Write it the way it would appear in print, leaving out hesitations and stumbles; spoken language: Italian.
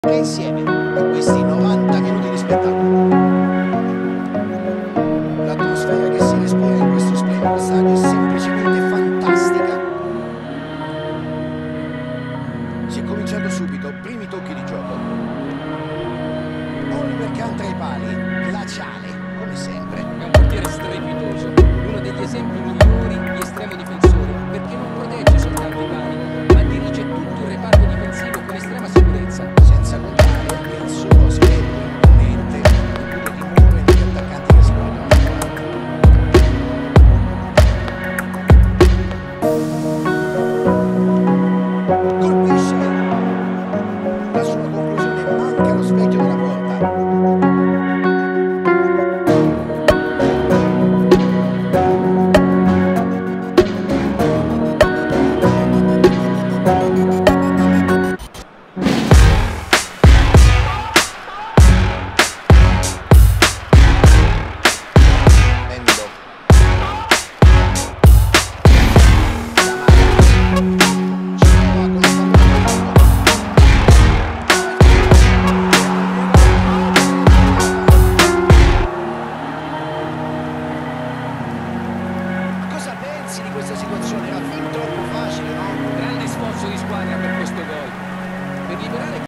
insieme in questi 90 minuti di spettacolo. L'atmosfera che si respira in questo splendido stadio è semplicemente fantastica. Si è cominciato subito, primi tocchi di gioco. Oliver Kahn tra i pali, glaciale, come sempre. È un portiere strepitoso, uno degli esempi migliori di estremo difensore, perché non protegge soltanto i pali, ma dirige tutto il reparto difensivo con estrema sicurezza. Senza contare che il suo schermo imponente include timore degli attaccanti che si vogliono avanti. Colpisce! La sua conclusione manca lo specchio della porta. Di questa situazione era fin troppo facile, no? Grande sforzo di squadra per questo gol. Per liberare